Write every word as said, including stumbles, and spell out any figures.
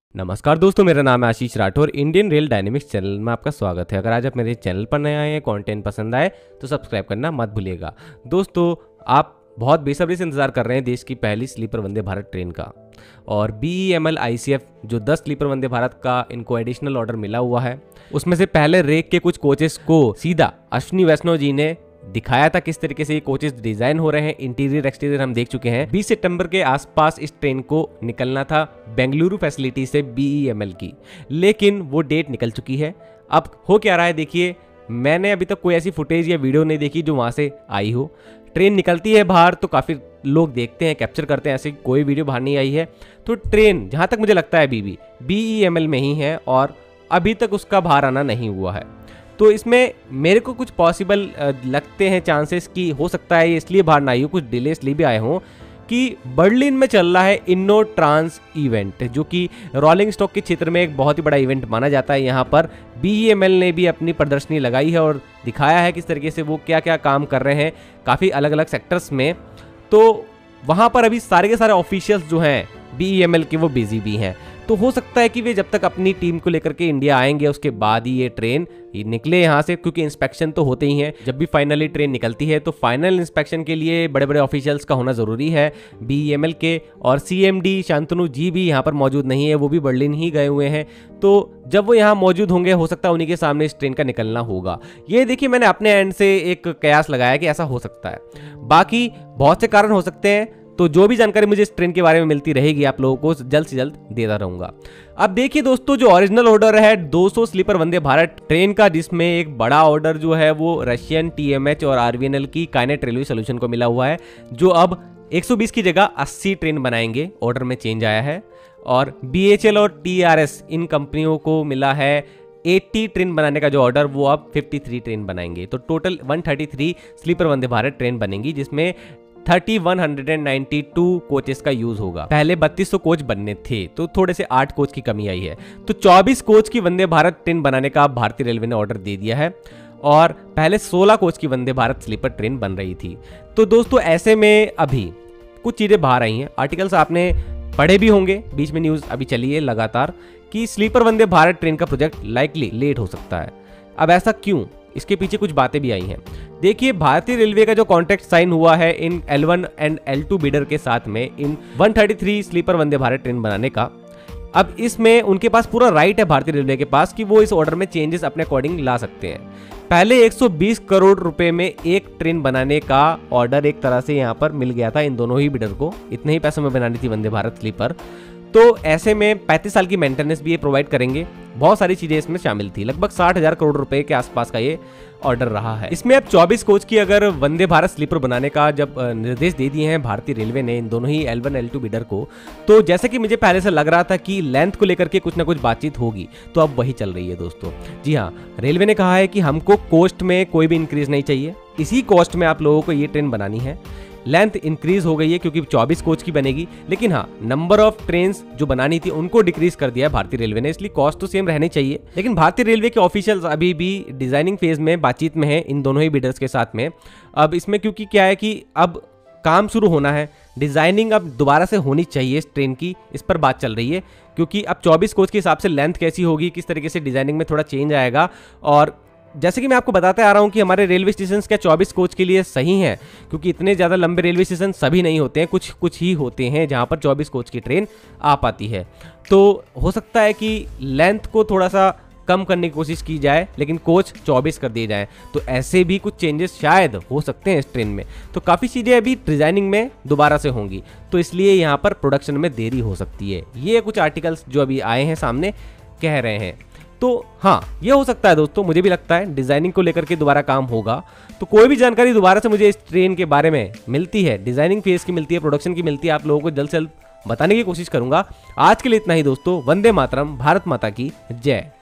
नमस्कार दोस्तों, मेरा नाम है Ashish Rathore. Indian rail dynamics channel में आपका स्वागत है। अगर आज आप मेरे चैनल पर नए आए हैं, कंटेंट पसंद आए तो सब्सक्राइब करना मत भूलिएगा। दोस्तों, आप बहुत बेसब्री से इंतजार कर रहे हैं देश की पहली स्लीपर वंदे भारत ट्रेन का, और B E M L I C F जो दस स्लीपर वंदे भारत का इनको एडिशनल ऑर्डर मिला हुआ है, उसमें से पहले रेक के कुछ कोचेस को सीधा अश्विनी वैष्णव जी ने दिखाया था किस तरीके से ये कोचेस डिजाइन हो रहे हैं। इंटीरियर एक्सटीरियर हम देख चुके हैं। बीस सितंबर के आसपास इस ट्रेन को निकलना था बेंगलुरु फैसिलिटी से बी ई एम एल की, लेकिन वो डेट निकल चुकी है। अब हो क्या रहा है देखिए, मैंने अभी तक कोई ऐसी फुटेज या वीडियो नहीं देखी जो वहां से आई हो। ट्रेन निकलती है बाहर तो काफी लोग देखते हैं, कैप्चर करते हैं, ऐसी कोई वीडियो बाहर नहीं आई है। तो ट्रेन जहां तक मुझे लगता है अभी भी बी ई एम एल में ही है और अभी तक उसका बाहर आना नहीं हुआ है। तो इसमें मेरे को कुछ पॉसिबल लगते हैं चांसेस कि हो सकता है ये इसलिए बाहर ना आई हो, कुछ डिले इसलिए भी आए हों कि बर्लिन में चल रहा है इन्नो ट्रांस इवेंट, जो कि रोलिंग स्टॉक के क्षेत्र में एक बहुत ही बड़ा इवेंट माना जाता है। यहाँ पर बी ई एम एल ने भी अपनी प्रदर्शनी लगाई है और दिखाया है किस तरीके से वो क्या क्या काम कर रहे हैं काफ़ी अलग अलग सेक्टर्स में। तो वहाँ पर अभी सारे के सारे ऑफिशियल्स जो हैं बी ई एम एल के वो बिजी भी हैं। तो हो सकता है कि वे जब तक अपनी टीम को लेकर के इंडिया आएंगे उसके बाद ही ये ट्रेन ये निकले यहाँ से, क्योंकि इंस्पेक्शन तो होते ही हैं जब भी फाइनली ट्रेन निकलती है। तो फाइनल इंस्पेक्शन के लिए बड़े बड़े ऑफिशियल्स का होना ज़रूरी है बी ई एम एल के, और C M D Shantanu ji भी यहाँ पर मौजूद नहीं है, वो भी बर्लिन ही गए हुए हैं। तो जब वो यहाँ मौजूद होंगे हो सकता है उन्हीं के सामने इस ट्रेन का निकलना होगा। ये देखिए, मैंने अपने एंड से एक कयास लगाया कि ऐसा हो सकता है। बाकी बहुत से कारण हो सकते हैं, तो जो भी जानकारी मुझे इस ट्रेन के बारे में मिलती रहेगी आप लोगों को जल्द से जल्द देता रहूंगा। अब देखिए दोस्तों, जो ओरिजिनल ऑर्डर है दो सौ स्लीपर वंदे भारत ट्रेन का, जिसमें एक बड़ा ऑर्डर जो है वो रशियन टी एम एच और आर वी एन एल की काइनेट रेलवे सोल्यूशन को मिला हुआ है, जो अब एक सौ बीस की जगह अस्सी ट्रेन बनाएंगे। ऑर्डर में चेंज आया है। और B H E L T R S इन कंपनियों को मिला है अस्सी ट्रेन बनाने का जो ऑर्डर, वो अब तिरेपन ट्रेन बनाएंगे। तो टोटल एक सौ तैंतीस स्लीपर वंदे भारत ट्रेन बनेंगी, जिसमें thirty one ninety two coaches का यूज होगा। पहले बत्तीस सौ कोच बनने थे, तो थोड़े से आठ कोच की कमी आई है। तो चौबीस कोच की वंदे भारत ट्रेन बनाने का भारतीय रेलवे ने ऑर्डर दे दिया है, और पहले सोलह कोच की वंदे भारत स्लीपर ट्रेन बन रही थी। तो दोस्तों, ऐसे में अभी कुछ चीजें बाहर आई हैं। आर्टिकल्स आपने पढ़े भी होंगे, बीच में न्यूज अभी चली है लगातार कि स्लीपर वंदे भारत ट्रेन का प्रोजेक्ट लाइकली लेट हो सकता है। अब ऐसा क्यों, इसके पीछे कुछ बातें भी आई हैं। देखिए, भारतीय रेलवे का जो कॉन्ट्रैक्ट साइन हुआ है इन L one and L two bidder के साथ में इन एक सौ तैंतीस स्लीपर वंदे भारत ट्रेन बनाने का, अब इसमें उनके पास पूरा राइट है भारतीय रेलवे के पास कि वो इस ऑर्डर में चेंजेस अपने अकॉर्डिंग ला सकते हैं। पहले एक सौ बीस करोड़ रुपए में एक ट्रेन बनाने का ऑर्डर एक तरह से यहाँ पर मिल गया था इन दोनों ही बिडर को, इतने ही पैसों में बनानी थी वंदे भारत स्लीपर। तो ऐसे में पैंतीस साल की मेंटेनेंस भी ये प्रोवाइड करेंगे। बहुत सारी चीजें इसमें शामिल थी। लगभग साठ हजार करोड़ रुपए के आसपास का ये ऑर्डर रहा है। इसमें अब चौबीस कोच की अगर वंदे भारत स्लीपर बनाने का जब निर्देश दे दिए हैं भारतीय रेलवे ने इन दोनों ही L one L two bidder को, तो जैसे कि मुझे पहले से लग रहा था कि लेंथ को लेकर के कुछ ना कुछ बातचीत होगी, तो अब वही चल रही है दोस्तों। जी हाँ, रेलवे ने कहा है कि हमको कॉस्ट में कोई भी इंक्रीज नहीं चाहिए, इसी कॉस्ट में आप लोगों को ये ट्रेन बनानी है। लेंथ इंक्रीज हो गई है क्योंकि चौबीस कोच की बनेगी, लेकिन हाँ, नंबर ऑफ ट्रेन्स जो बनानी थी उनको डिक्रीज कर दिया है भारतीय रेलवे ने, इसलिए कॉस्ट तो सेम रहनी चाहिए। लेकिन भारतीय रेलवे के ऑफिशियल्स अभी भी डिजाइनिंग फेज में बातचीत में है इन दोनों ही बिडर्स के साथ में। अब इसमें क्योंकि क्या है कि अब काम शुरू होना है, डिजाइनिंग अब दोबारा से होनी चाहिए इस ट्रेन की, इस पर बात चल रही है। क्योंकि अब चौबीस कोच के हिसाब से लेंथ कैसी होगी, किस तरीके से डिजाइनिंग में थोड़ा चेंज आएगा। और जैसे कि मैं आपको बताते आ रहा हूं कि हमारे रेलवे स्टेशन क्या चौबीस कोच के लिए सही हैं, क्योंकि इतने ज़्यादा लंबे रेलवे स्टेशन सभी नहीं होते हैं, कुछ कुछ ही होते हैं जहां पर चौबीस कोच की ट्रेन आ पाती है। तो हो सकता है कि लेंथ को थोड़ा सा कम करने की कोशिश की जाए, लेकिन कोच चौबीस कर दिए जाए। तो ऐसे भी कुछ चेंजेस शायद हो सकते हैं इस ट्रेन में। तो काफ़ी चीज़ें अभी डिजाइनिंग में दोबारा से होंगी, तो इसलिए यहाँ पर प्रोडक्शन में देरी हो सकती है। ये कुछ आर्टिकल्स जो अभी आए हैं सामने कह रहे हैं। तो हाँ, ये हो सकता है दोस्तों, मुझे भी लगता है डिजाइनिंग को लेकर के दोबारा काम होगा। तो कोई भी जानकारी दोबारा से मुझे इस ट्रेन के बारे में मिलती है, डिजाइनिंग फेज की मिलती है, प्रोडक्शन की मिलती है, आप लोगों को जल्द से जल्द बताने की कोशिश करूंगा। आज के लिए इतना ही दोस्तों। वंदे मातरम, भारत माता की जय।